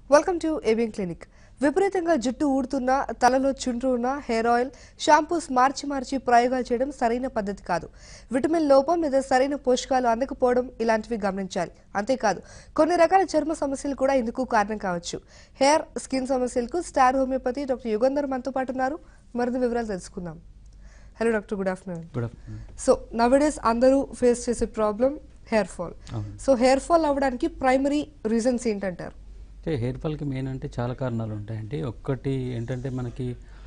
Welcome to ABN Clinic. విపరీతంగా జుట్టు ఊడుతున్నా తలలో చుండ్రు ఉన్న హెయిర్ ఆయిల్ షాంపూస్ మార్చి ప్రయోగాలు చేయడం సరైన పద్ధతి కాదు. విటమిన్ లోపం లేదా సరైన పోషకాలు అందకపోవడం ఇలాంటివి గమనించాలి. అంతేకాదు కొన్ని రకాల చర్మ సమస్యలు కూడా ఇందుకు కారణం కావచ్చు. హెయిర్ స్కిన్ సమస్యలకు స్టార్ హోమియోపతి డాక్టర్ యుగంధర్ మనతో పాటు ఉన్నారు. మరిన్ని వివరాలు తెలుసుకుందాం. Hello doctor, good afternoon. So nowadays అందరూ ఫేస్ చేసే problem hair fall. So hair fall అవ్వడానికి ప్రైమరీ రీజన్స్ ఏంటంటారు? అంటే హెయిర్ ఫాల్కి మెయిన్ అంటే చాలా కారణాలు ఉంటాయండి. ఒక్కటి ఏంటంటే మనకి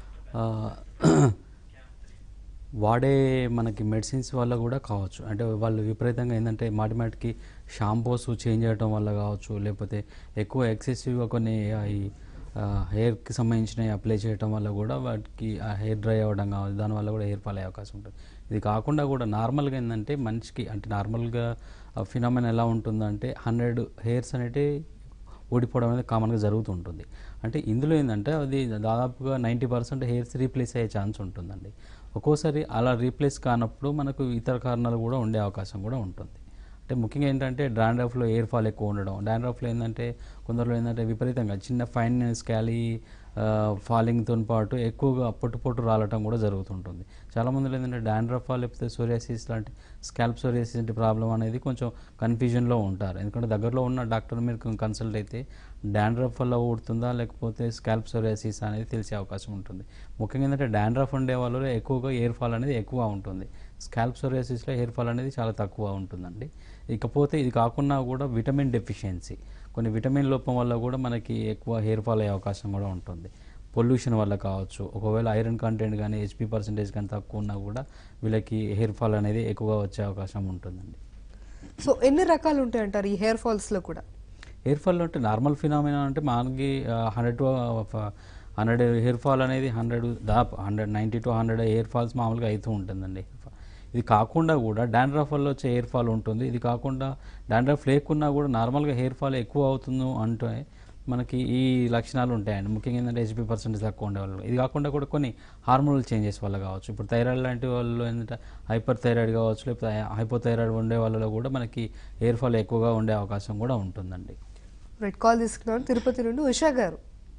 వాడే మనకి మెడిసిన్స్ వల్ల కూడా కావచ్చు. అంటే వాళ్ళు విపరీతంగా ఏంటంటే మాటిమాటికి షాంపూస్ చేంజ్ చేయడం వల్ల కావచ్చు, లేకపోతే ఎక్కువ ఎక్సెసివ్గా కొన్ని ఈ హెయిర్కి సంబంధించినవి అప్లై చేయడం వల్ల కూడా వాటికి ఆ హెయిర్ డ్రై అవ్వడం కావచ్చు, దానివల్ల కూడా హెయిర్ ఫాల్ అయ్యే అవకాశం ఉంటుంది. ఇది కాకుండా కూడా నార్మల్గా ఏంటంటే మనిషికి అంటే నార్మల్గా ఫినామినా ఎలా ఉంటుందంటే 100 హెయిర్స్ అనేవి ఊడిపోవడం అనేది కామన్గా జరుగుతుంటుంది. అంటే ఇందులో ఏంటంటే అది దాదాపుగా 90% హెయిర్స్ రీప్లేస్ అయ్యే ఛాన్స్ ఉంటుందండి. ఒక్కోసారి అలా రీప్లేస్ కానప్పుడు మనకు ఇతర కారణాలు కూడా ఉండే అవకాశం కూడా ఉంటుంది. అంటే ముఖ్యంగా ఏంటంటే డాండ్రఫ్లో హెయిర్ ఫాల్ ఎక్కువ ఉండడం. డాండ్రఫ్లో ఏంటంటే కొందరిలో ఏంటంటే విపరీతంగా చిన్న ఫైన్ స్కాలీ ఫాలింగ్తో పాటు ఎక్కువగా పొట్టు రాలటం కూడా జరుగుతుంటుంది. చాలామందిలో ఏంటంటే డాండ్రఫ్ లేకపోతే సోరియాసిస్ లాంటి స్కాల్ప్ సోరియాసిస్ అంటే ప్రాబ్లం అనేది కొంచెం కన్ఫ్యూజన్లో ఉంటారు. ఎందుకంటే దగ్గరలో ఉన్న డాక్టర్ మీరు కన్సల్ట్ అయితే డాండ్రఫ్ వల్ల ఊడుతుందా లేకపోతే స్కాల్ప్ సోరియాసిస్ అనేది తెలిసే అవకాశం ఉంటుంది. ముఖ్యంగా ఏంటంటే డాండ్రఫ్ ఉండే వాళ్ళలో ఎక్కువగా హెయిర్ ఫాల్ అనేది ఎక్కువ ఉంటుంది. స్కాల్ప్ సోరియాసిస్లో హెయిర్ ఫాల్ అనేది చాలా తక్కువ ఉంటుందండి. ఇకపోతే ఇది కాకుండా కూడా విటమిన్ డెఫిషియన్సీ, కొన్ని విటమిన్ లోపం వల్ల కూడా మనకి ఎక్కువ హెయిర్ ఫాల్ అయ్యే అవకాశం కూడా ఉంటుంది. పొల్యూషన్ వల్ల కావచ్చు, ఒకవేళ ఐరన్ కంటెంట్ కానీ HP% కానీ తక్కువ ఉన్నా కూడా వీళ్ళకి హెయిర్ ఫాల్ అనేది ఎక్కువగా వచ్చే అవకాశం ఉంటుందండి. సో ఎన్ని రకాలు ఉంటాయంటారు ఈ హెయిర్ ఫాల్స్లో కూడా? హెయిర్ ఫాల్ అంటే నార్మల్ ఫినామినా అంటే మనకి 100 to 100 హెయిర్ ఫాల్ అనేది 90 to 100 హెయిర్ ఫాల్స్ మామూలుగా అవుతూ ఉంటుందండి. ఇది కాకుండా కూడా డాండ్రఫ్ వల్ల వచ్చే హెయిర్ ఫాల్ ఉంటుంది. ఇది కాకుండా డాండ్రఫ్ లేకున్నా కూడా నార్మల్గా హెయిర్ ఫాల్ ఎక్కువ అవుతుంది అంటే మనకి ఈ లక్షణాలు ఉంటాయండి. ముఖ్యంగా ఏంటంటే HP% తక్కువ ఉండేవాళ్ళు. ఇది కాకుండా కూడా కొన్ని హార్మోనల్ చేంజెస్ వల్ల కావచ్చు. ఇప్పుడు థైరాయిడ్ లాంటి వాళ్ళు ఏంటంటే హైపర్ థైరాయిడ్ కావచ్చు, లేకపోతే హైపోథైరాయిడ్ ఉండే వాళ్ళలో కూడా మనకి హెయిర్ ఫాల్ ఎక్కువగా ఉండే అవకాశం కూడా ఉంటుందండి. రైట్, కాల్ తీసుకున్నాను తిరుపతి నుండి ఉషా గారు.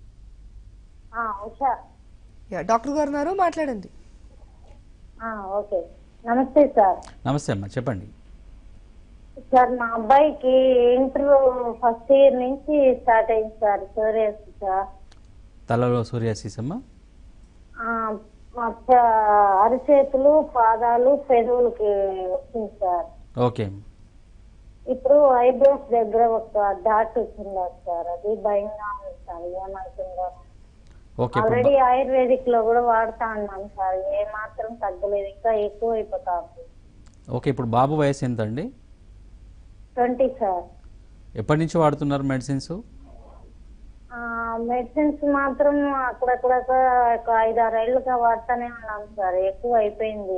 డాక్టర్ గారు ఉన్నారు, మాట్లాడండి. ఓకే, నమస్తే సార్. నమస్తే అమ్మా, చెప్పండి. సార్ మా అబ్బాయికి ఇంటర్ ఫస్ట్ ఇయర్ నుంచి స్టార్ట్ అయింది సార్ సోరియాసిస్. తలలో సోరియాసిస్ అమ్మా? అరిచేతులు, పాదాలు, పెదవులకి వచ్చింది సార్. ఓకే. ఇప్పుడు ఐబ్రోస్ దగ్గర ఒక డాట్ వచ్చిందా సార్, అది భయంగా ఉంది సార్, ఏమవుతుందో. ఆల్రెడీ ఆయుర్వేదిక్ లో కూడా వాడుతా ఉన్నాం సార్, ఏ మాత్రం తగ్గలేదు, ఇంకా ఎక్కువ అయిపోతా. ఓకే, ఇప్పుడు బాబు వయసు ఎంత అండి? 20 సార్. ఎప్పటి నుంచి వాడుతున్నారు మెడిసిన్స్? మెడిసిన్స్ మాత్రం అక్కడక్కడ ఒక 5-6 ఏళ్ళుగా వాడుతూనే ఉన్నాం సార్, ఎక్కువ అయిపోయింది.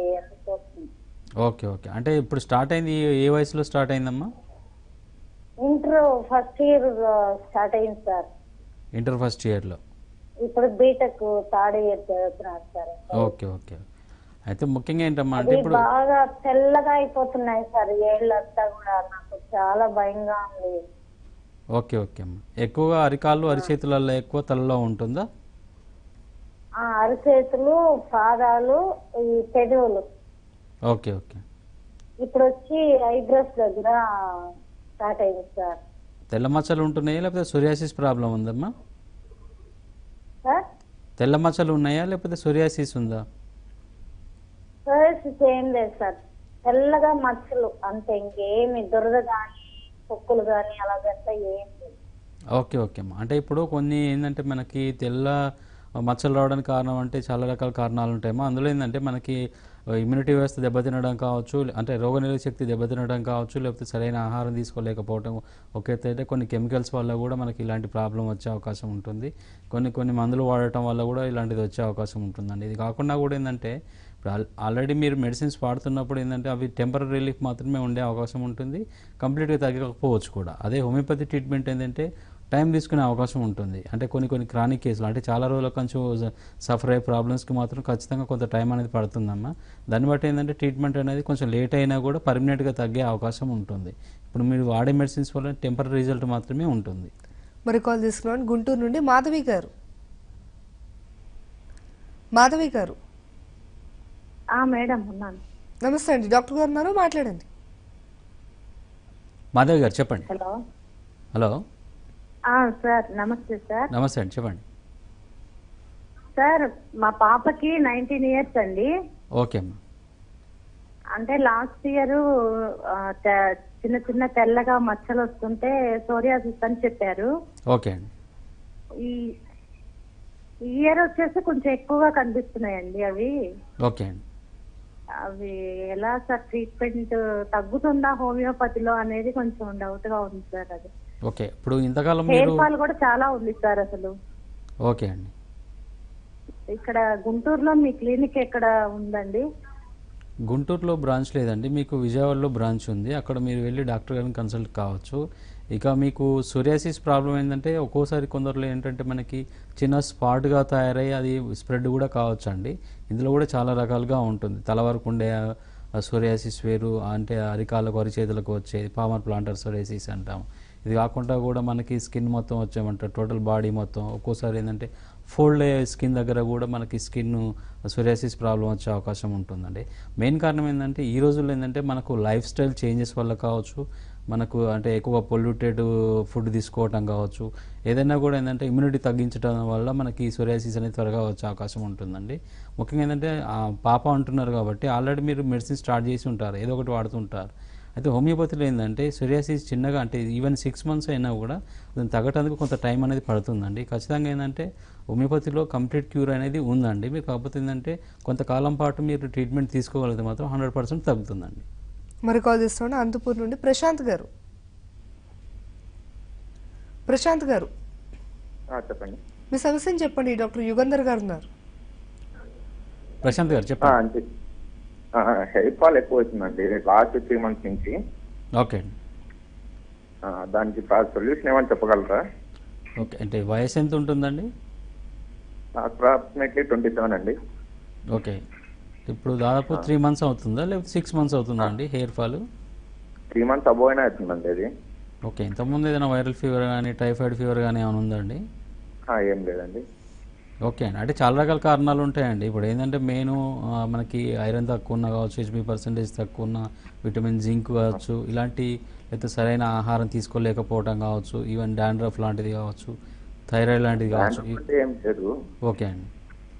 ఓకే. అంటే ఇప్పుడు స్టార్ట్ అయింది ఏ వయసులో స్టార్ట్ అయిందమ్మా? ఇంటర్ ఫస్ట్ ఇయర్ స్టార్ట్ అయింది సార్. ఇంటర్ ఫస్ట్ ఇయర్లో. ఇప్పుడు బీటెక్ థర్డ్ ఇయర్ చదువుతున్నారు సార్. ఓకే. అయితే ముఖ్యంగా ఏంటమ్మా అంటే ఇప్పుడు బాగా తెల్లగా అయిపోతున్నాయి సార్ ఏళ్ళంతా కూడా, నాకు చాలా భయంగా ఉంది. ఓకే అమ్మా. ఎక్కువగా అరికాళ్ళు అరిచేతులలో ఎక్కువ తలలో ఉంటుందా? అరిచేతులు, పాదాలు, ఈ పెదవులు. ఓకే. ఇప్పుడు వచ్చి ఐబ్రోస్ దగ్గర స్టార్ట్ అయింది సార్. తెల్ల మచ్చలు ఉంటున్నాయా లేకపోతే సోరియాసిస్ ప్రాబ్లం ఉందమ్మా? సార్ తెల్ల మచ్చలు ఉన్నాయా లేకపోతే సోరియాసిస్ ఉందా? సోరియాసిస్ ఏం లేదు సార్, తెల్లగా మచ్చలు అంతే, ఇంకేమి దురద కానీ పొక్కులు కానీ అలాగంతా ఏం లేదు. ఓకే అమ్మా. అంటే ఇప్పుడు కొన్ని ఏంటంటే మనకి తెల్ల మచ్చలు రావడానికి కారణం అంటే చాలా రకాల కారణాలు ఉంటాయమ్మా. అందులో ఏంటంటే మనకి ఇమ్యూనిటీ వ్యవస్థ దెబ్బతినడం కావచ్చు, అంటే రోగనిరోధక శక్తి దెబ్బతినడం కావచ్చు, లేకపోతే సరైన ఆహారం తీసుకోలేకపోవడం. అయితే కొన్ని కెమికల్స్ వల్ల కూడా మనకి ఇలాంటి ప్రాబ్లం వచ్చే అవకాశం ఉంటుంది. కొన్ని మందులు వాడటం వల్ల కూడా ఇలాంటిది వచ్చే అవకాశం ఉంటుందండి. ఇది కాకుండా కూడా ఏంటంటే ఇప్పుడు ఆల్రెడీ మీరు మెడిసిన్స్ వాడుతున్నప్పుడు ఏంటంటే అవి టెంపరీ రిలీఫ్ మాత్రమే ఉండే అవకాశం ఉంటుంది, కంప్లీట్గా తగ్గకపోవచ్చు కూడా. అదే హోమియోపతి ట్రీట్మెంట్ ఏంటంటే టైం తీసుకునే అవకాశం ఉంటుంది. అంటే కొన్ని క్రానిక్ కేసులు అంటే చాలా రోజుల కొంచెం సఫర్ అయ్యే ప్రాబ్లమ్స్కి మాత్రం ఖచ్చితంగా కొంత టైం అనేది పడుతుందమ్మా. దాన్ని బట్టి ఏంటంటే ట్రీట్మెంట్ అనేది కొంచెం లేట్ అయినా కూడా పర్మనెంట్గా తగ్గే అవకాశం ఉంటుంది. ఇప్పుడు మీరు వాడే మెడిసిన్స్ వల్ల టెంపరీ రిజల్ట్ మాత్రమే ఉంటుంది. మరి కాల్ తీసుకున్నాను గుంటూరు నుండి మాధవి గారు. మాధవి గారు మేడం ఉన్నాను. నమస్తే అండి, డాక్టర్ గారు ఉన్నారు, మాట్లాడండి. మాధవి గారు చెప్పండి. హలో హలో సార్, నమస్తే సార్. నమస్తే అండి, చెప్పండి. సార్, మా పాపకి 19 ఇయర్స్ అండి. ఓకే అమ్మా. అంటే లాస్ట్ ఇయర్ చిన్న చిన్న తెల్లగా మచ్చలు వస్తుంటే సోరియాసిస్ అని చెప్పారు. ఓకే అండి. ఈ ఇయర్ వచ్చేసి కొంచెం ఎక్కువగా కనిపిస్తున్నాయండి అవి. ఓకే అండి. అవి ఎలా సార్ ట్రీట్మెంట్ తగ్గుతుందా హోమియోపతిలో అనేది కొంచెం డౌట్ గా ఉంది సార్. అది ఓకే, ఇప్పుడు ఇంతకాలం హెయిర్ మీరు ఫాల్ కూడా చాలా ఉంది సార్ అసలు. ఓకే అండి. ఇక్కడ గుంటూరులో మీ క్లినిక్ ఎక్కడ ఉందండి? గుంటూరులో బ్రాంచ్ లేదండి, మీకు విజయవాడలో బ్రాంచ్ ఉంది. అక్కడ మీరు వెళ్ళి డాక్టర్ గారిని కన్సల్ట్ కావచ్చు. ఇక మీకు సోరియాసిస్ ప్రాబ్లం ఏంటంటే ఒక్కోసారి కొందరిలో ఏంటంటే మనకి చిన్న స్పాట్గా తయారై అది స్ప్రెడ్ కూడా కావచ్చు అండి. ఇందులో కూడా చాలా రకాలుగా ఉంటుంది. తల వరకు ఉండే సోరియాసిస్ వేరు, అంటే అరికాళ్ళకు అరిచేతులకు వచ్చేది పామర్ ప్లాంటర్ సోరియాసిస్ అంటాం. ఇది కాకుండా కూడా మనకి స్కిన్ మొత్తం వచ్చేమంటారు, టోటల్ బాడీ మొత్తం. ఒక్కోసారి ఏంటంటే ఫోల్డ్ అయ్యే స్కిన్ దగ్గర కూడా మనకి స్కిన్ సోరియాసిస్ ప్రాబ్లం వచ్చే అవకాశం ఉంటుందండి. మెయిన్ కారణం ఏంటంటే ఈ రోజుల్లో ఏంటంటే మనకు లైఫ్ స్టైల్ చేంజెస్ వల్ల కావచ్చు, మనకు అంటే ఎక్కువ పొల్యూటెడ్ ఫుడ్ తీసుకోవటం కావచ్చు, ఏదైనా కూడా ఏంటంటే ఇమ్యూనిటీ తగ్గించడం వల్ల మనకి సోరియాసిస్ అనేది త్వరగా వచ్చే అవకాశం ఉంటుందండి. ముఖ్యంగా ఏంటంటే పాప అంటున్నారు కాబట్టి ఆల్రెడీ మీరు మెడిసిన్ స్టార్ట్ చేసి ఉంటారు, ఏదో ఒకటి వాడుతుంటారు. అయితే హోమియోపతిలో ఏంటంటే సోరియాసిస్ చిన్నగా అంటే ఈవెన్ 6 months అయినా కూడా దాన్ని తగ్గటానికి కొంత టైం అనేది పడుతుందండి. ఖచ్చితంగా ఏంటంటే హోమియోపతిలో కంప్లీట్ క్యూర్ అనేది ఉందండి. మీకు కాకపోతే ఏంటంటే కొంతకాలం పాటు మీరు ట్రీట్మెంట్ తీసుకోగలిగితే మాత్రం 100% తగ్గుతుందండి. మరి కాల్ చేస్తున్నాను అనంతపూర్ నుండి ప్రశాంత్ గారు. ప్రశాంత్ గారు చెప్పండి. మీ సమస్యను చెప్పండి, డాక్టర్ యుగంధర్ గారు ఉన్నారు. ప్రశాంత్ గారు చెప్పండి. హెయిర్ ఫాల్ ఎక్కువ అవుతుందండి లాస్ట్ 3 months నుంచి. ఓకే అండి. దానికి సొల్యూషన్ ఏమని చెప్పగలరా? ఓకే, అంటే వయసు ఎంత ఉంటుందండి? అప్రాక్సిమేట్లీ 27 అండి. ఓకే, ఇప్పుడు దాదాపు 3 months అవుతుందా లేకపోతే 6 months అవుతుందా అండి హెయిర్ ఫాల్? 3 months అబోవ్ అయినా అవుతుందండి అది. ఓకే, ఇంతకుముందు ఏదైనా వైరల్ ఫీవర్ కానీ టైఫాయిడ్ ఫీవర్ కానీ ఏమైనా ఉందండి? ఏం లేదండి. ఓకే అండి, అంటే చాలా రకాల కారణాలు ఉంటాయండి. ఇప్పుడు ఏంటంటే మెయిన్ మనకి ఐరన్ తక్కువ ఉన్న కావచ్చు, HB% తక్కువ ఉన్న, విటమిన్ జింక్ కావచ్చు, ఇలాంటి లేకపోతే సరైన ఆహారం తీసుకోలేకపోవడం కావచ్చు, ఈవెన్ డాండ్రఫ్ లాంటిది కావచ్చు, థైరాయిడ్ లాంటిది కావచ్చు. ఏం లేదు. ఓకే అండి.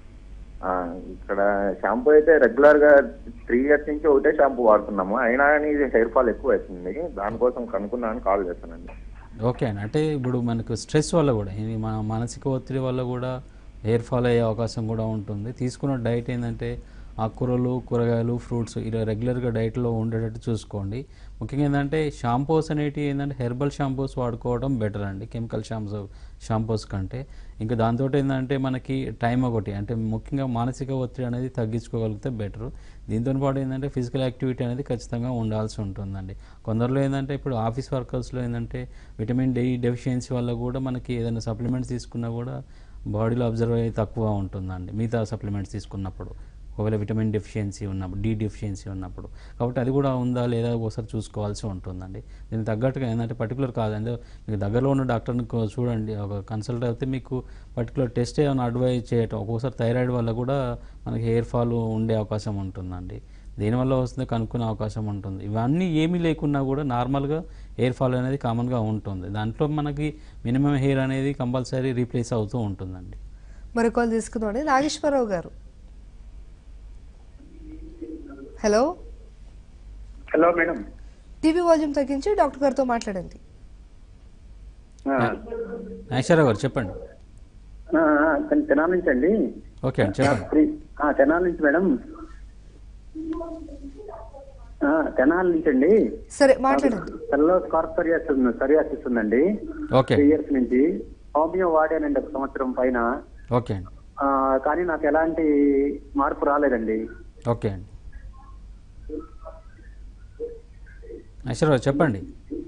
ఇక్కడ షాంపూ అయితే రెగ్యులర్ గా 3 years నుంచి ఒకటే షాంపూ వాడుతున్నాము, అయినా కానీ హెయిర్ ఫాల్ ఎక్కువ అవుతుంది. దానికోసం కనుక్కున్నాను, కాల్ చేస్తానండి. ఓకే అండి, అంటే ఇప్పుడు మనకు స్ట్రెస్ వల్ల కూడా, ఇది మన మానసిక ఒత్తిడి వల్ల కూడా హెయిర్ ఫాల్ అయ్యే అవకాశం కూడా ఉంటుంది. తీసుకున్న డైట్ ఏంటంటే ఆకుకూరలు, కూరగాయలు, ఫ్రూట్స్ ఇలా రెగ్యులర్గా డైట్లో ఉండేటట్టు చూసుకోండి. ముఖ్యంగా ఏంటంటే షాంపూస్ అనేవి ఏంటంటే హెర్బల్ షాంపూస్ వాడుకోవడం బెటర్ అండి కెమికల్ షాంపూస్ కంటే. ఇంకా దాంతో ఏంటంటే మనకి టైం ఒకటి, అంటే ముఖ్యంగా మానసిక ఒత్తిడి అనేది తగ్గించుకోగలిగితే బెటర్. దీంతో పాటు ఏంటంటే ఫిజికల్ యాక్టివిటీ అనేది ఖచ్చితంగా ఉండాల్సి ఉంటుందండి. కొందరిలో ఏంటంటే ఇప్పుడు ఆఫీస్ వర్కర్స్లో ఏంటంటే విటమిన్ డి డెఫిషియన్సీ వల్ల కూడా మనకి ఏదైనా సప్లిమెంట్స్ తీసుకున్నా కూడా బాడీలో అబ్జర్వ్ అయ్యి తక్కువ ఉంటుందండి మిగతా సప్లిమెంట్స్ తీసుకున్నప్పుడు, ఒకవేళ విటమిన్ డెఫిషియన్సీ ఉన్నప్పుడు, డి డెఫిషియన్సీ ఉన్నప్పుడు. కాబట్టి అది కూడా ఉందా లేదా ఒకసారి చూసుకోవాల్సి ఉంటుందండి. దీనికి తగ్గట్టుగా ఏంటంటే పర్టికులర్ కాదండి, మీకు దగ్గరలో ఉన్న డాక్టర్ని చూడండి, ఒక కన్సల్ట్ అయితే మీకు పర్టికులర్ టెస్ట్ ఏమైనా అడ్వైజ్ చేయటం. ఒక్కోసారి థైరాయిడ్ వల్ల కూడా మనకి హెయిర్ ఫాల్ ఉండే అవకాశం ఉంటుందండి. దేనివల్ల వస్తుందో కనుక్కునే అవకాశం ఉంటుంది. ఇవన్నీ ఏమీ లేకున్నా కూడా నార్మల్గా హెయిర్ ఫాల్ అనేది కామన్గా ఉంటుంది. దాంట్లో మనకి మినిమం హెయిర్ అనేది కంపల్సరీ రీప్లేస్ అవుతూ ఉంటుందండి. మరి కాల్ తీసుకుందామండి Nageswara Rao garu. Hello hello madam. TV volume తగ్గించి డాక్టర్ గారితో మాట్లాడండి. నాగేశ్వరరావు గారు చెప్పండి. తెనాల నుంచి అండి. ఓకే అండి చెప్పండి. తెనాల నుంచి మేడం, తెనాల నుంచి అండి. సరే మాట్లాడండి. తెల్ల సరియాసిస్ ఉందండి. ఓకే 3 years నుంచి హోమియో వాడానండి 1 సంవత్సరం పైన. ఓకే అండి. కానీ నాకు ఎలాంటి మార్పు రాలేదండి. ఓకే అండి. నాగేశ్వరరావు చెప్పండి.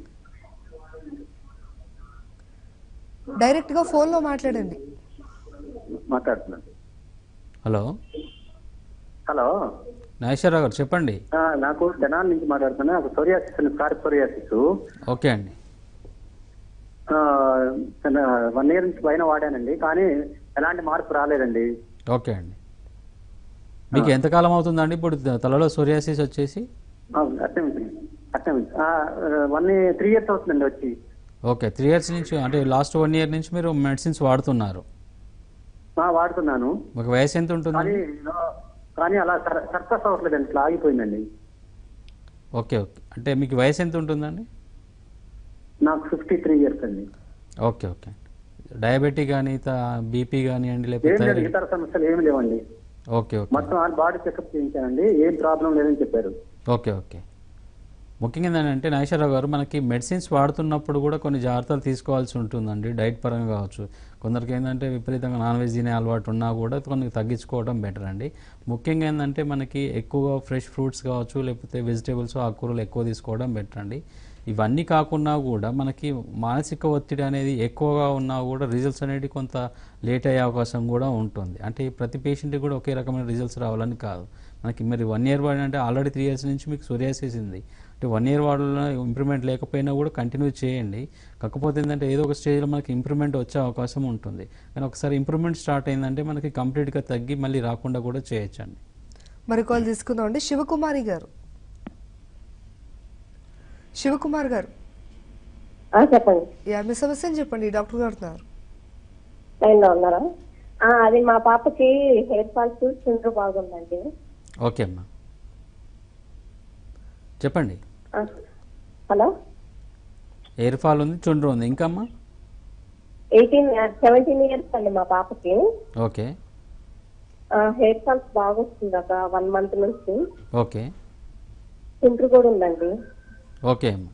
డైరెక్ట్ గా ఫోన్ లో మాట్లాడండి. మాట్లాడుతున్నాను. హలో హలో నాగేశ్వరరావు గారు చెప్పండి. నాకు తెనాల నుంచి మాట్లాడుతున్నా. నాకు సోరియాసిస్, స్కార్ప్ సోరియాసిస్. ఓకే అండి. 1 year నుంచి పైన వాడానండి, కానీ ఎలాంటి మార్పు రాలేదండి. ఓకే అండి. మీకు ఎంతకాలం అవుతుందండి ఇప్పుడు తలలో సోరియాసిస్ వచ్చేసి? అట్టే ఉంటుంది. 3 years అవుతుందండి వచ్చి. ఓకే, 3 years నుంచి అంటే లాస్ట్ 1 year నుంచి మీరు మెడిసిన్స్ వాడుతున్నారు? వాడుతున్నాను. ఒక వయసు ఎంత ఉంటుందండి? కానీ అలా సక్సెస్ అవ్వట్లేదండి, ఇట్లా ఆగిపోయిందండి. ఓకే ఓకే, అంటే మీకు వయసు ఎంత ఉంటుందండి? నాకు 53 years అండి. ఓకే ఓకే, డయాబెటిక్ కానీ బీపీ కానివ్వండి ఏం లేకపోతే లేదు, ఇతర సమస్యలు ఏమి లేవండి. ఓకే ఓకే మొత్తం బాడీ చెకప్ చేయించానండి, ఏం ప్రాబ్లం లేదని చెప్పారు. Okay okay. ముఖ్యంగా ఏంటంటే నాగేశ్వరరావు గారు, మనకి మెడిసిన్స్ వాడుతున్నప్పుడు కూడా కొన్ని జాగ్రత్తలు తీసుకోవాల్సి ఉంటుందండి. డైట్ పరంగా కావచ్చు, కొందరికి ఏంటంటే విపరీతంగా నాన్ వెజ్ తినే అలవాటు ఉన్నా కూడా కొన్ని తగ్గించుకోవడం బెటర్ అండి. ముఖ్యంగా ఏంటంటే మనకి ఎక్కువగా ఫ్రెష్ ఫ్రూట్స్ కావచ్చు, లేకపోతే వెజిటేబుల్స్ ఆకుకూరలు ఎక్కువ తీసుకోవడం బెటర్ అండి. ఇవన్నీ కాకుండా కూడా మనకి మానసిక ఒత్తిడి అనేది ఎక్కువగా ఉన్నా కూడా రిజల్ట్స్ అనేవి కొంత లేట్ అయ్యే అవకాశం కూడా ఉంటుంది. అంటే ప్రతి పేషెంట్కి కూడా ఒకే రకమైన రిజల్ట్స్ రావాలని కాదు. మనకి మరి 1 year వాడినంటే ఆల్రెడీ 3 years నుంచి మీకు సోరియాసిస్ ఉంది అంటే 1 year వాడలో ఇంప్రూవ్మెంట్ లేకపోయినా కూడా కంటిన్యూ చేయండి. కాకపోతే ఏంటంటే ఏదో ఒక స్టేజ్లో మనకి ఇంప్రూవ్మెంట్ వచ్చే అవకాశం ఉంటుంది. కానీ ఒకసారి ఇంప్రూవ్మెంట్ స్టార్ట్ అయిందంటే మనకి కంప్లీట్గా తగ్గి మళ్ళీ రాకుండా కూడా చేయొచ్చండి. మరి కాల్ తీసుకుందాం అండి. శివకుమారి గారు. శివకుమార్ గారు చెప్పండి. మీ సమస్యను చెప్పండి, డాక్టర్ గారు ఉన్నారు. లైన్లో ఉన్నారా? అది మా పాపకి హెయిర్ ఫాల్స్ చుండ్రు బాగుందండి. ఓకే అమ్మా, చెప్పండి. హలో, హెయిర్ ఫాల్ ఉంది, చుండ్రు ఉంది, ఇంకా అమ్మా? 17 years అండి మా పాపకి. ఓకే. హెయిర్ ఫాల్స్ బాగా వస్తుంది ఒక 1 month నుంచి. ఓకే. చుండ్రు కూడా ఉందండి. ఓకే అమ్మా.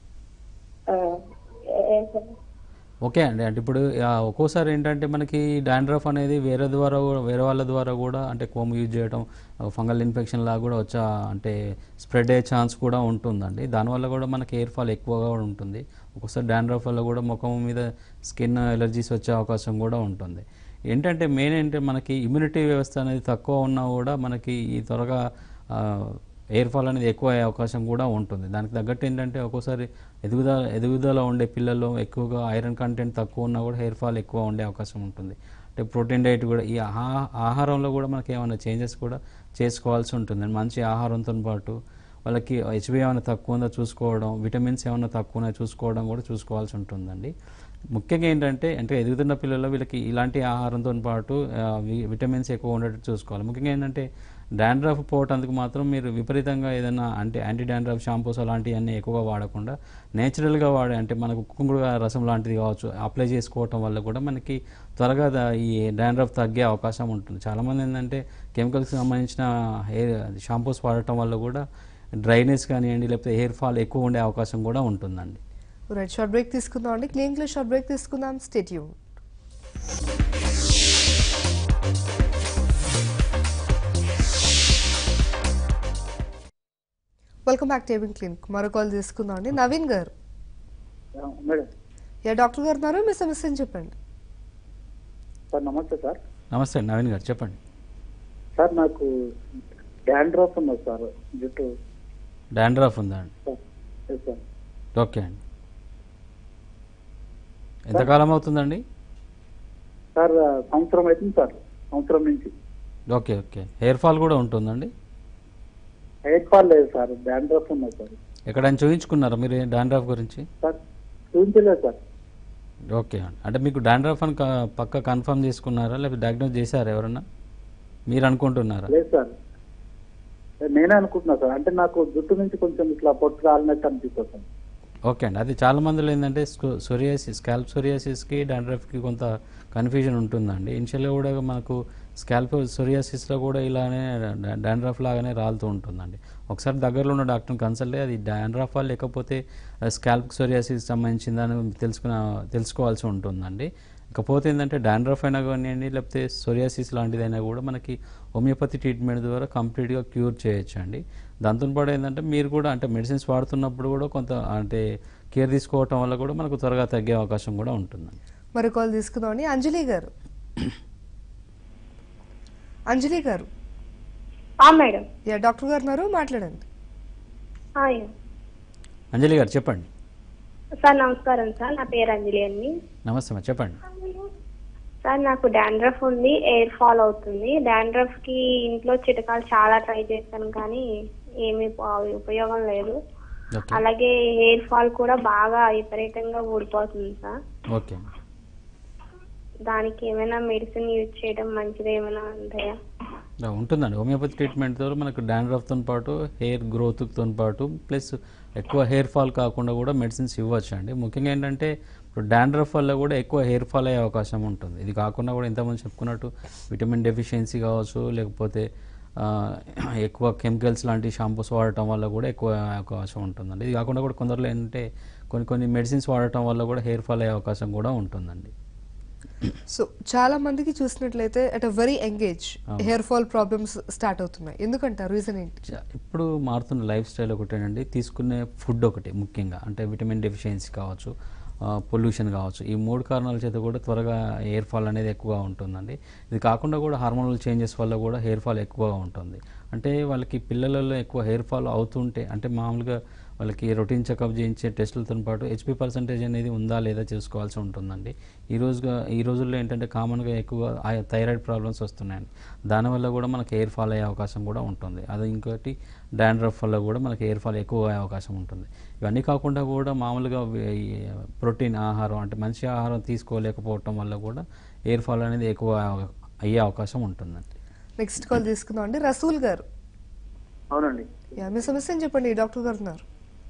ఓకే అండి. అంటే ఇప్పుడు ఒక్కోసారి ఏంటంటే మనకి డాండ్రఫ్ అనేది వేరే వాళ్ళ ద్వారా కూడా అంటే కోమ్ యూజ్ చేయడం ఫంగల్ ఇన్ఫెక్షన్ లాగా కూడా అంటే స్ప్రెడ్ అయ్యే ఛాన్స్ కూడా ఉంటుందండి. దానివల్ల కూడా మనకి హెయిర్ ఫాల్ ఎక్కువగా ఉంటుంది. ఒక్కోసారి డాండ్రఫ్ వల్ల కూడా ముఖం మీద స్కిన్ ఎలర్జీస్ వచ్చే అవకాశం కూడా ఉంటుంది. ఏంటంటే మెయిన్ ఏంటంటే మనకి ఇమ్యూనిటీ వ్యవస్థ అనేది తక్కువ ఉన్నా కూడా మనకి ఈ త్వరగా హెయిర్ ఫాల్ అనేది ఎక్కువ అయ్యే అవకాశం కూడా ఉంటుంది. దానికి తగ్గట్టు ఏంటంటే ఒక్కోసారి ఎదుగుదల ఉండే పిల్లల్లో ఎక్కువగా ఐరన్ కంటెంట్ తక్కువ ఉన్నా కూడా హెయిర్ ఫాల్ ఎక్కువ ఉండే అవకాశం ఉంటుంది. అంటే ప్రోటీన్ డైట్ కూడా ఈ ఆహారంలో కూడా మనకి ఏమైనా చేంజెస్ కూడా చేసుకోవాల్సి ఉంటుంది. మంచి ఆహారంతో పాటు వాళ్ళకి హెచ్బి ఏమైనా తక్కువ ఉందో చూసుకోవడం, విటమిన్స్ ఏమైనా తక్కువ ఉన్నాయో చూసుకోవడం కూడా చూసుకోవాల్సి ఉంటుందండి. ముఖ్యంగా ఏంటంటే ఎదుగుతున్న పిల్లల్లో వీళ్ళకి ఇలాంటి ఆహారంతో పాటు విటమిన్స్ ఎక్కువ ఉండేటట్టు చూసుకోవాలి. ముఖ్యంగా ఏంటంటే డాండ్రఫ్ పోవటానికి మాత్రం మీరు విపరీతంగా ఏదైనా అంటే యాంటీ డాండ్రఫ్ షాంపూస్ అలాంటివన్నీ ఎక్కువగా వాడకుండా నేచురల్గా వాడే అంటే మనకు కుంకుడుగా రసం లాంటిది కావచ్చు అప్లై చేసుకోవటం వల్ల కూడా మనకి త్వరగా ఈ డాండ్రఫ్ తగ్గే అవకాశం ఉంటుంది. చాలామంది ఏంటంటే కెమికల్స్కి సంబంధించిన హెయిర్ షాంపూస్ వాడటం వల్ల కూడా డ్రైనెస్ కానివ్వండి లేకపోతే హెయిర్ ఫాల్ ఎక్కువ ఉండే అవకాశం కూడా ఉంటుందండి. రైట్, షార్ట్ బ్రేక్ తీసుకుందాం అండి. క్లినిక్లో షార్ట్ బ్రేక్ తీసుకుందాం. Stay tuned. Welcome back to ABN clinic. మరో కాల్ తీసుకుందాం అండి. నవీన్ గారు. డాక్టర్ గారు ఉన్నారు, మీ సమస్యను చెప్పండి. సార్ నమస్తే సార్. నమస్తే నవీన్ గారు, చెప్పండి. సార్ నాకు డాండ్రఫ్ ఉంది సార్, జుట్టు డాండ్రఫ్ ఉందా అండి? సార్. ఓకే అండి. ఎంతకాలం అవుతుందండి? సార్ సంవత్సరం అవుతుంది సార్, సంవత్సరం నుంచి. Okay okay. హెయిర్ ఫాల్ కూడా ఉంటుందండి? హెయిర్ ఫాల్ లేదు సార్, డాండ్రఫ్ ఉంది సార్. ఎక్కడైనా చూపించుకున్నారా మీరు డాండ్రఫ్ గురించి? సార్ చూపించలేదు సార్. ఓకే అండి. అంటే మీకు డాండ్రఫ్ అని పక్క కన్ఫర్మ్ చేసుకున్నారా లేకపోతే డయాగ్నోస్ చేశారా ఎవరన్నా, మీరు అనుకుంటున్నారా? లేదు సార్, నేనే అనుకుంటున్నా సార్. అంటే నాకు జుట్టు నుంచి కొంచెం ఇట్లా పొట్టు రాలినట్టు అనిపిస్తుంది సార్. ఓకే అండి. అది చాలా మందిలో ఏంటంటే స్కాల్ప్ సోరియాసిస్కి డాండ్రఫ్కి కొంత కన్ఫ్యూజన్ ఉంటుందండి. ఇనిషియల్గా కూడా మనకు స్కాల్ప్ సోరియాసిస్లో కూడా ఇలానే డాండ్రఫ్ లాగానే రాలుతూ ఉంటుందండి. ఒకసారి దగ్గరలో ఉన్న డాక్టర్ని కన్సల్ట్ అయ్యి అది డాండ్రఫ్ లేకపోతే స్కాల్ప్ సోరియాసిస్ సంబంధించిందని తెలుసుకోవాల్సి ఉంటుందండి. ఇకపోతే ఏంటంటే డాండ్రఫ్ అయినా కానివ్వండి లేకపోతే సోరియాసిస్ లాంటిదైనా కూడా మనకి హోమియోపతి ట్రీట్మెంట్ ద్వారా కంప్లీట్గా క్యూర్ చేయొచ్చండి. దాంతో పాటు ఏంటంటే మీరు కూడా అంటే మెడిసిన్స్ వాడుతున్నప్పుడు కూడా కొంత అంటే కేర్ తీసుకోవటం వల్ల కూడా మనకు త్వరగా తగ్గే అవకాశం కూడా ఉంటుందండి. మరి కాల్ తీసుకుందామండి. అంజలి గారు. అంజలి గారు. మేడం. డాక్టర్ గారు ఉన్నారు, మాట్లాడండి. అంజలి గారు చెప్పండి. సార్ నమస్కారం సార్, నా పేరు అంజలి అండి. నమస్తే అమ్మా, చెప్పండి. సార్ నాకు డాండ్రఫ్ ఉంది, ఎయిర్ ఫాల్ అవుతుంది. డాండ్రఫ్ కి ఇంట్లో చిట్కాలు చాలా ట్రై చేస్తాను కానీ ఏమీ ఉపయోగం లేదు. ఓకే అలాగే హెయిర్ ఫాల్ కూడా బాగా విపరీతంగా ఊడిపోతుంది సార్. ఓకే దానికి ఏమైనా మెడిసిన్ యూజ్ చేయడం మంచిది ఏమైనా ఉంటాయా? ఉంటుందండి. హోమియోపతి ట్రీట్మెంట్తో మనకు డాండ్రఫ్తో పాటు హెయిర్ గ్రోత్తో పాటు ప్లస్ ఎక్కువ హెయిర్ ఫాల్ కాకుండా కూడా మెడిసిన్స్ ఇవ్వచ్చు అండి. ముఖ్యంగా ఏంటంటే ఇప్పుడు డాండ్రఫ్ వల్ల కూడా ఎక్కువ హెయిర్ ఫాల్ అయ్యే అవకాశం ఉంటుంది. ఇది కాకుండా కూడా ఇంతకుముందు చెప్పుకున్నట్టు విటమిన్ డెఫిషియన్సీ కావచ్చు, లేకపోతే ఎక్కువ కెమికల్స్ లాంటి షాంపూస్ వాడటం వల్ల కూడా ఎక్కువ అవకాశం ఉంటుందండి. ఇది కాకుండా కూడా కొందరిలో ఏంటంటే కొన్ని మెడిసిన్స్ వాడటం వల్ల కూడా హెయిర్ ఫాల్ అయ్యే అవకాశం కూడా ఉంటుందండి. సో చాలా మందికి చూసినట్లయితే at a very young age hair fall problems start అవుతున్నాయి. ఎందుకంటారు? రీజన్ ఏంటి? ఇప్పుడు మారుతున్న లైఫ్ స్టైల్ ఒకటేనండి, తీసుకునే ఫుడ్ ఒకటి ముఖ్యంగా, అంటే విటమిన్ డెఫిషియన్సీ కావచ్చు, పొల్యూషన్ కావచ్చు. ఈ 3 కారణాల చేత కూడా త్వరగా హెయిర్ ఫాల్ అనేది ఎక్కువగా ఉంటుందండి. ఇది కాకుండా కూడా హార్మోనల్ చేంజెస్ వల్ల కూడా హెయిర్ ఫాల్ ఎక్కువగా ఉంటుంది. అంటే వాళ్ళకి పిల్లలలో ఎక్కువ హెయిర్ ఫాల్ అవుతుంటే, అంటే మామూలుగా వాళ్ళకి రొటీన్ చెకప్ చేయించే టెస్టులతో పాటు హెచ్పి పర్సంటేజ్ అనేది ఉందా లేదా చూసుకోవాల్సి ఉంటుందండి. ఈ రోజుల్లో ఏంటంటే కామన్గా ఎక్కువ థైరాయిడ్ ప్రాబ్లమ్స్ వస్తున్నాయండి. దానివల్ల కూడా మనకి హెయిర్ ఫాల్ అయ్యే అవకాశం కూడా ఉంటుంది. అది ఇంకోటి డాండ్రఫ్ వల్ల కూడా మనకి హెయిర్ ఫాల్ ఎక్కువ అయ్యే అవకాశం ఉంటుంది. ఇవన్నీ కాకుండా కూడా మామూలుగా ప్రోటీన్ ఆహారం, అంటే మంచి ఆహారం తీసుకోలేకపోవటం వల్ల కూడా హెయిర్ ఫాల్ అనేది ఎక్కువ అయ్యే అవకాశం ఉంటుందండి. నెక్స్ట్ కాల్ తీసుకుందాం అండి. రసూల్ గారు. అవునండి. మీ సమస్యను చెప్పండి, డాక్టర్ గారు ఉన్నారు.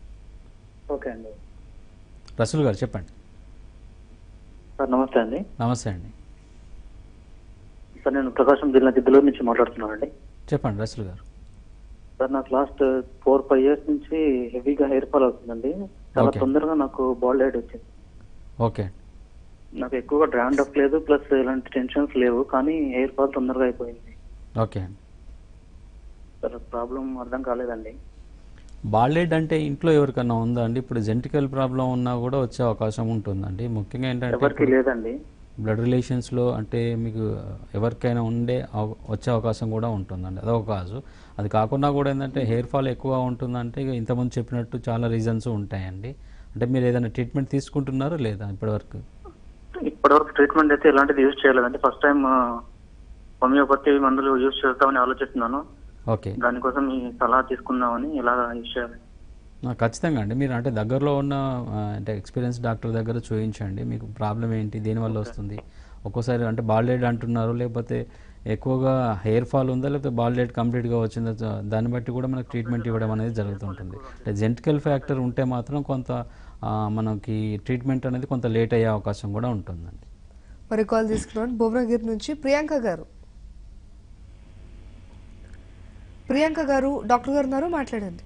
ఓకే అండి. రసూల్ గారు చెప్పండి. సార్ నమస్తే అండి. నమస్తే అండి, సార్ నేను ప్రకాశం జిల్లా గిద్దలూరు నుంచి మాట్లాడుతున్నానండి. చెప్పండి రసూల్ గారు. సార్ నాకు లాస్ట్ 4-5 years నుంచి హెవీగా హెయిర్ ఫాల్ అవుతుందండి. చాలా తొందరగా నాకు బాల్డ్ హెడ్ వచ్చింది. ఓకే, నాకు ఎక్కువగా డాండ్రఫ్ లేదు, ప్లస్ ఇలాంటి టెన్షన్స్ లేవు, కానీ హెయిర్ ఫాల్ తొందరగా అయిపోయింది. ఓకే అండి. సార్ ప్రాబ్లం అర్థం కాలేదండి. బాల్డ్ హెడ్ అంటే ఇంట్లో ఎవరికన్నా ఉందా అండి? ఇప్పుడు జెనెటికల్ ప్రాబ్లం ఉన్నా కూడా వచ్చే అవకాశం ఉంటుందండి. ముఖ్యంగా ఏంటంటే ఎవరికి లేదండి. బ్లడ్ రిలేషన్స్లో అంటే మీకు ఎవరికైనా వచ్చే అవకాశం కూడా ఉంటుందండి. అదొక కాజు. అది కాకుండా కూడా ఏంటంటే హెయిర్ ఫాల్ ఎక్కువ ఉంటుందంటే ఇక ఇంతకుముందు చెప్పినట్టు చాలా రీజన్స్ ఉంటాయండి. అంటే మీరు ఏదైనా ట్రీట్మెంట్ తీసుకుంటున్నారా లేదా ఇప్పటివరకు? ఇప్పటివరకు ట్రీట్మెంట్ అయితే ఎలాంటిది యూజ్ చేయలేదండి. ఫస్ట్ టైం హోమియోపతి మందులు యూజ్ చేస్తామని ఆలోచిస్తున్నాను. ఓకే, దానికోసం మీ సలహా తీసుకుందామని ఎలా యూజ్ చేయాలి? ఖచ్చితంగా అండి. మీరు అంటే దగ్గరలో ఉన్న అంటే ఎక్స్పీరియన్స్ డాక్టర్ దగ్గర చూపించండి. మీకు ప్రాబ్లం ఏంటి, దేనివల్ల వస్తుంది. ఒక్కోసారి అంటే బాల్డ్ హెడ్ అంటున్నారు, లేకపోతే ఎక్కువగా హెయిర్ ఫాల్ ఉందా, లేకపోతే బాల్డ్ హెడ్ కంప్లీట్గా వచ్చిందా, దాన్ని బట్టి కూడా మనకు ట్రీట్మెంట్ ఇవ్వడం అనేది జరుగుతుంటుంది. అంటే జెనెటికల్ ఫ్యాక్టర్ ఉంటే మాత్రం కొంత మనకి ట్రీట్మెంట్ అనేది కొంత లేట్ అయ్యే అవకాశం కూడా ఉంటుందండి. మరి కాల్ తీసుకున్నాను భువనగిరి నుంచి ప్రియాంక గారు. ప్రియాంక గారు, డాక్టర్ గారు ఉన్నారు, మాట్లాడండి.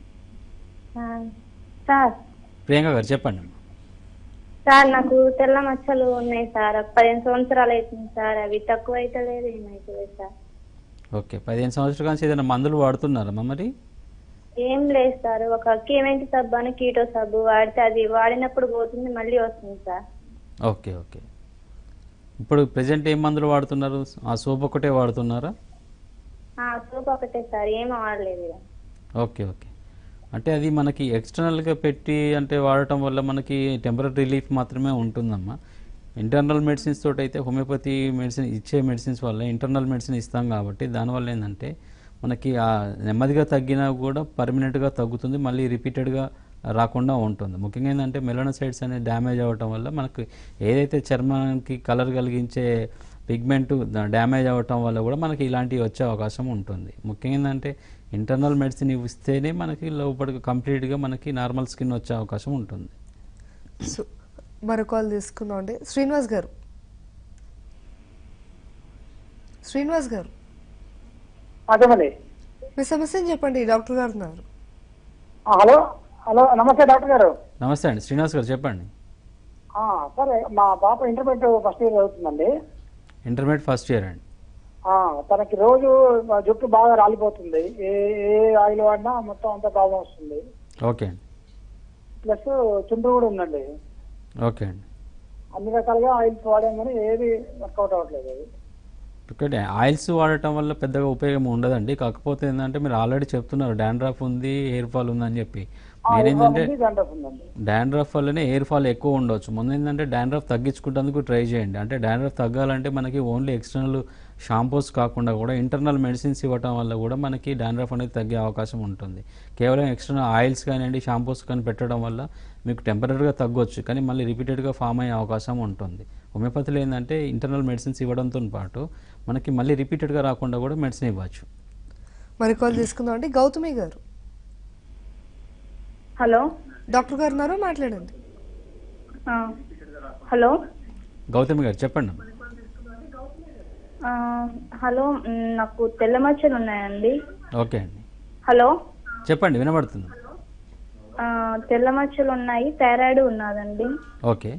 సార్ ప్రియాంక గారు చెప్పండి. సార్ నాకు తెల్ల మచ్చలు ఉన్నాయి సార్. 15 సంవత్సరాలు అవుతుంది సార్. అవి తక్కువ అయితే లేదు, ఏమైతే సార్. ఓకే, 15 సంవత్సరాల నుంచి ఏదైనా మందులు వాడుతున్నారమ్మా? మరి ఏం లేదు సార్. ఒక కేమెంటి సబ్బు అని కీటో సబ్బు వాడితే అది వాడినప్పుడు పోతుంది, మళ్ళీ వస్తుంది సార్. Okay okay. ఇప్పుడు ప్రెజెంట్ ఏం మందులు వాడుతున్నారు? ఆ సోప్ ఒకటే వాడుతున్నారా? సోప్ ఒకటే సార్, ఏం వాడలేదు. Okay okay. అంటే అది మనకి ఎక్స్టర్నల్గా పెట్టి అంటే వాడటం వల్ల మనకి టెంపరీ రిలీఫ్ మాత్రమే ఉంటుందమ్మా. ఇంటర్నల్ మెడిసిన్స్ తోటి అయితే హోమియోపతి మెడిసిన్ ఇచ్చే మెడిసిన్స్ వల్ల ఇంటర్నల్ మెడిసిన్ ఇస్తాం కాబట్టి దానివల్ల ఏంటంటే మనకి నెమ్మదిగా తగ్గినా కూడా పర్మనెంట్గా తగ్గుతుంది, మళ్ళీ రిపీటెడ్గా రాకుండా ఉంటుంది. ముఖ్యంగా ఏంటంటే మెలనోసైట్స్ అనేది డ్యామేజ్ అవ్వటం వల్ల మనకు ఏదైతే చర్మానికి కలర్ కలిగించే పిగ్మెంట్ డ్యామేజ్ అవ్వటం వల్ల కూడా మనకి ఇలాంటివి వచ్చే అవకాశం ఉంటుంది. ముఖ్యంగా ఏంటంటే ఇంటర్నల్ మెడిసిన్ ఇస్తేనే మనకి లోపలికి కంప్లీట్గా మనకి నార్మల్ స్కిన్ వచ్చే అవకాశం ఉంటుంది. సో మరో కాల్ తీసుకున్నాం అండి. శ్రీనివాస్ గారు. శ్రీనివాస్ గారు మీ సమస్యను చెప్పండి, డాక్టర్ గారు ఉన్నారు. హలో హలో నమస్తే డాక్టర్ గారు. నమస్తే అండి, శ్రీనివాస్ గారు చెప్పండి. సరే, మా పాప ఇంటర్మీడియట్ ఫస్ట్ ఇయర్ చదువుతుందండి. ఇంటర్మీడియట్ ఫస్ట్ ఇయర్ అండి. తనకి రోజు జుట్టు బాగా రాలిపోతుంది. ఏ ఆయిల్ వాడినా మొత్తం అంతా ప్రాబ్లం వస్తుంది. ఓకే అండి. ప్లస్ చుండ్రు కూడా ఉందండి. ఓకే అండి. అన్ని రకాలుగా ఆయిల్స్ వాడాం కానీ ఏది వర్కౌట్ అవ్వట్లేదు. ఒకటి ఆయిల్స్ వాడటం వల్ల పెద్దగా ఉపయోగం ఉండదండి. కాకపోతే ఏంటంటే మీరు ఆల్రెడీ చెప్తున్నారు డాండ్రఫ్ ఉంది, హెయిర్ ఫాల్ ఉందని చెప్పి. మెయిన్ ఏంటంటే డాండ్రఫ్ ఉందండి. డాండ్రఫ్ వల్లనే హెయిర్ ఫాల్ ఎక్కువ ఉండొచ్చు. ముందు ఏంటంటే డాండ్రఫ్ తగ్గించుకుంటేందుకు ట్రై చేయండి. అంటే డాండ్రఫ్ తగ్గాలంటే మనకి ఓన్లీ ఎక్స్టర్నల్ షాంపూస్ కాకుండా కూడా ఇంటర్నల్ మెడిసిన్స్ ఇవ్వటం వల్ల కూడా మనకి డాండ్రఫ్ అనేది తగ్గే అవకాశం ఉంటుంది. కేవలం ఎక్స్టర్నల్ ఆయిల్స్ కానివ్వండి, షాంపూస్ కానీ పెట్టడం వల్ల మీకు టెంపరీగా తగ్గొచ్చు, కానీ మళ్ళీ రిపీటెడ్గా ఫామ్ అయ్యే అవకాశం ఉంటుంది. హోమియోపతిలో ఏంటంటే ఇంటర్నల్ మెడిసిన్స్ ఇవ్వడంతో పాటు మనకి మళ్ళీ రిపీటెడ్గా రాకుండా కూడా మెడిసిన్ ఇవ్వచ్చు. మరి కాల్ తీసుకుందాం అండి. గౌతమి గారు, హలో డాక్టర్ గారు ఉన్నారు, మాట్లాడండి. హలో గౌతమి గారు చెప్పండి. హలో, నాకు తెల్ల మచ్చలు ఉన్నాయండి. ఓకే అండి, హలో చెప్పండి, వినబడుతుంది. తెల్ల మచ్చలు ఉన్నాయి, థైరాయిడ్ ఉన్నదండి. ఓకే,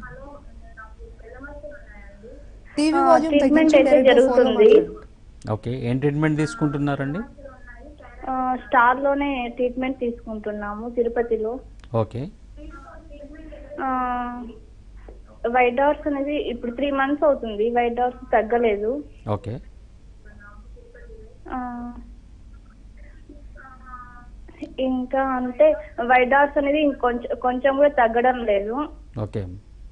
టీవీ వాల్యూమ్ ట్రీట్మెంట్ తగ్గించి అయితే డైరెక్ట్ ఫోన్లో జరుగుతుంది. మాట్లాడండి. ఓకే, ఏం ట్రీట్మెంట్ తీసుకుంటున్నారండి? స్టార్ లోనే ట్రీట్మెంట్ తీసుకుంటున్నాము తిరుపతిలో. ఓకే, వైట్ డాట్స్ అనేది ఇప్పుడు 3 months అవుతుంది, వైట్ డాట్స్ తగ్గలేదు. ఓకే, ఇంకా అంటే వైట్ డాట్స్ అనేది కొంచెం కూడా తగ్గడం లేదు. ఓకే,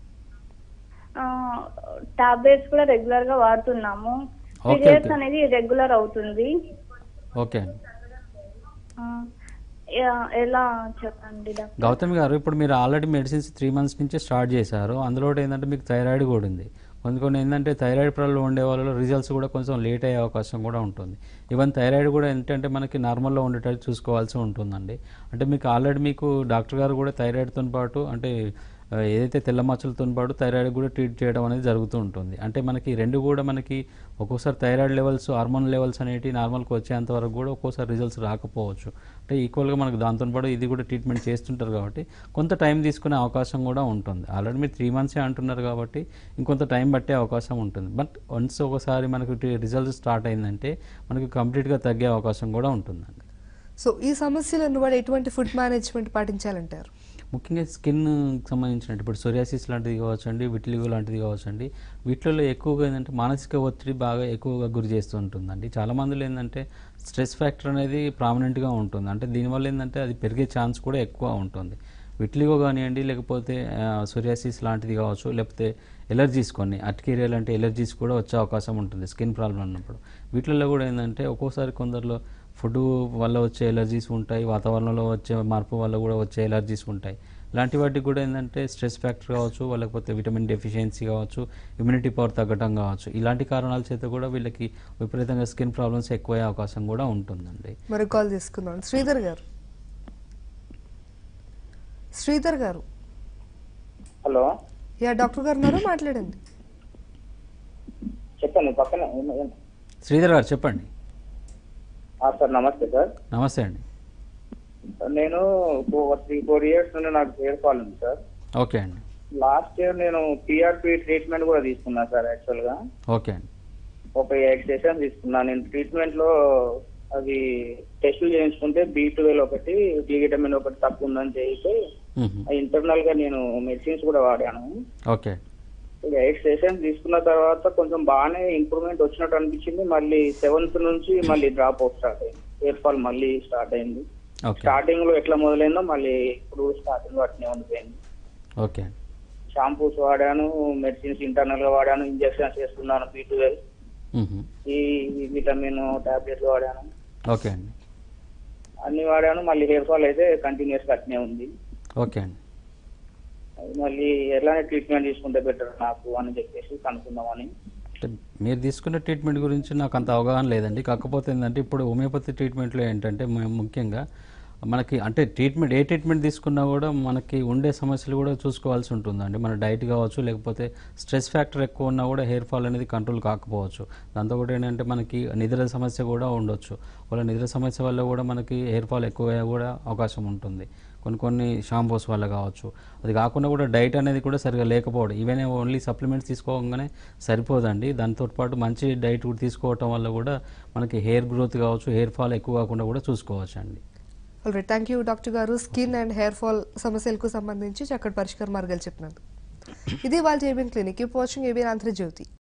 టాబ్లెట్స్ కూడా రెగ్యులర్ గా వాడుతున్నాము. ఓకే, పీరియడ్స్ అనేది రెగ్యులర్ అవుతుంది. ఓకే అండి. ఎలా చెప్పండి డాక్టర్? గౌతమి గారు, ఇప్పుడు మీరు ఆల్రెడీ మెడిసిన్స్ 3 months నుంచే స్టార్ట్ చేశారు. అందులో ఏంటంటే మీకు థైరాయిడ్ కూడా ఉంది. కొన్ని ఏంటంటే థైరాయిడ్ ప్రాబ్లం ఉండే వాళ్ళలో రిజల్ట్స్ కూడా కొంచెం లేట్ అయ్యే అవకాశం కూడా ఉంటుంది. ఈవెన్ థైరాయిడ్ కూడా ఏంటంటే మనకి నార్మల్లో ఉండేటట్టు చూసుకోవాల్సి ఉంటుందండి. అంటే మీకు ఆల్రెడీ మీకు డాక్టర్ గారు కూడా థైరాయిడ్తో పాటు అంటే ఏదైతే తెల్ల మచ్చలతో పాటు థైరాయిడ్ కూడా ట్రీట్ చేయడం అనేది జరుగుతూ ఉంటుంది. అంటే మనకి రెండు కూడా మనకి ఒక్కోసారి థైరాయిడ్ లెవెల్స్, హార్మోన్ లెవెల్స్ అనేవి నార్మల్కి వచ్చేంత వరకు కూడా ఒక్కోసారి రిజల్ట్స్ రాకపోవచ్చు. అంటే ఈక్వల్గా మనకు దాంతో పాటు ఇది కూడా ట్రీట్మెంట్ చేస్తుంటారు కాబట్టి కొంత టైం తీసుకునే అవకాశం కూడా ఉంటుంది. ఆల్రెడీ మీరు 3 months అంటున్నారు కాబట్టి ఇంకొంత టైం పట్టే అవకాశం ఉంటుంది. బట్ వన్స్ ఒకసారి మనకు రిజల్ట్స్ స్టార్ట్ అయిందంటే మనకు కంప్లీట్గా తగ్గే అవకాశం కూడా ఉంటుందండి. సో ఈ సమస్యలను వాడు ఎటువంటి ఫుడ్ మేనేజ్మెంట్ పాటించాలంటారు? ముఖ్యంగా స్కిన్కి సంబంధించినట్టు ఇప్పుడు సోరియాసిస్ లాంటిది కావచ్చండి, విటిలిగో లాంటిది కావచ్చండి. వీటిలో ఎక్కువగా ఏంటంటే మానసిక ఒత్తిడి బాగా ఎక్కువగా గురి చేస్తూ ఉంటుందండి. చాలామందిలో ఏంటంటే స్ట్రెస్ ఫ్యాక్టర్ అనేది ప్రామినెంట్గా ఉంటుంది. అంటే దీనివల్ల ఏంటంటే అది పెరిగే ఛాన్స్ కూడా ఎక్కువ ఉంటుంది. విటిలిగో కానివ్వండి, లేకపోతే సోరియాసిస్ లాంటిది కావచ్చు, లేకపోతే ఎలర్జీస్, కొన్ని అర్టికేరియా లాంటి ఎలర్జీస్ కూడా వచ్చే అవకాశం ఉంటుంది స్కిన్ ప్రాబ్లం ఉన్నప్పుడు. వీటిల్లో కూడా ఏంటంటే ఒక్కోసారి కొందరిలో ఫుడ్ వల్ల వచ్చే ఎలర్జీస్ ఉంటాయి, వాతావరణంలో వచ్చే మార్పు వల్ల కూడా వచ్చే ఎలర్జీస్ ఉంటాయి. ఇలాంటి వాటికి కూడా ఏంటంటే స్ట్రెస్ ఫ్యాక్టర్ కావచ్చు, లేకపోతే విటమిన్ డెఫిషియన్సీ కావచ్చు, ఇమ్యూనిటీ పవర్ తగ్గడం కావచ్చు, ఇలాంటి కారణాల చేత కూడా వీళ్ళకి విపరీతంగా స్కిన్ ప్రాబ్లమ్స్ ఎక్కువయ్యే అవకాశం కూడా ఉంటుందండి. మరి కాల్ తీసుకుందాం. శ్రీధర్ గారు, శ్రీధర్ గారు. హలో, యా డాక్టర్ గారు ఉన్నారు, మాట్లాడండి. చెప్పండి. పక్కన శ్రీధర్ గారు చెప్పండి. సార్ నమస్తే సార్. నమస్తే అండి. నేను 3-4 years నుండి నాకు హెయిర్ ఫాల్ ఉంది సార్. ఓకే అండి. లాస్ట్ ఇయర్ నేను పిఆర్పి ట్రీట్మెంట్ కూడా తీసుకున్నా సార్. యాక్చువల్ గా ఓకే అండి. ఒక 8 sessions తీసుకున్నా. నేను ట్రీట్మెంట్ లో అవి టెస్టులు చేయించుకుంటే B12 ఒకటి, డి విటమిన్ ఒకటి తక్కువ ఉందని చేయితే ఇంటర్నల్ గా నేను మెడిసిన్స్ కూడా వాడాను. ఓకే. 8 sessions తీసుకున్న తర్వాత కొంచెం బాగానే ఇంప్రూవ్మెంట్ వచ్చినట్టు అనిపించింది. మళ్ళీ 7th నుంచి మళ్ళీ డ్రాప్ అవుట్ స్టార్ట్ అయింది. హెయిర్ ఫాల్ మళ్ళీ స్టార్ట్ అయింది. స్టార్టింగ్ లో ఎట్లా మొదలైందో మళ్ళీ ఇప్పుడు స్టార్టింగ్ లో అట్నే ఉండిపోయింది. ఓకే. షాంపూస్ వాడాను, మెడిసిన్స్ ఇంటర్నల్ గా వాడాను, ఇంజెక్షన్స్ చేస్తున్నాను, B12, ఈ విటమిన్ టాబ్లెట్లు వాడాను. ఓకే అండి. అన్ని వాడాను. మళ్ళీ హెయిర్ ఫాల్ అయితే కంటిన్యూస్ గా అట్నే ఉంది. ఓకే అండి. మళ్ళీ ఎలానే ట్రీట్మెంట్ తీసుకుంటే బెటర్ నాకు అని చెప్పేసి కనుక్కుందామని. మీరు తీసుకున్న ట్రీట్మెంట్ గురించి నాకు అంత అవగాహన లేదండి. కాకపోతే ఏంటంటే ఇప్పుడు హోమియోపతి ట్రీట్మెంట్లో ఏంటంటే ముఖ్యంగా మనకి అంటే ట్రీట్మెంట్ ఏ ట్రీట్మెంట్ తీసుకున్నా కూడా మనకి ఉండే సమస్యలు కూడా చూసుకోవాల్సి ఉంటుందండి. మన డైట్ కావచ్చు, లేకపోతే స్ట్రెస్ ఫ్యాక్టర్ ఎక్కువ ఉన్నా కూడా హెయిర్ ఫాల్ అనేది కంట్రోల్ కాకపోవచ్చు. దాంతో కూడా ఏంటంటే మనకి నిద్ర సమస్య కూడా ఉండొచ్చు. వాళ్ళ నిద్ర సమస్య వల్ల కూడా మనకి హెయిర్ ఫాల్ ఎక్కువ కూడా అవకాశం ఉంటుంది. కొన్ని షాంపూస్ వల్ల కావచ్చు. అది కాకుండా కూడా డైట్ అనేది కూడా సరిగా లేకపోవడం, ఈవెన్ ఓన్లీ సప్లిమెంట్స్ తీసుకోగానే సరిపోదండి. దాంతో పాటు మంచి డైట్ కూడా తీసుకోవటం వల్ల కూడా మనకి హెయిర్ గ్రోత్ కావచ్చు, హెయిర్ ఫాల్ ఎక్కువ కాకుండా కూడా చూసుకోవచ్చు అండి. Alright, thank you doctor garu. Skin and hair fall సమస్యలకు సంబంధించి చక్కటి పరిష్కార మార్గాలు చెప్పినందుకు. ఇది వాళ్ళ ABN క్లినిక్. Keep watching ABN Andhra Jyothi.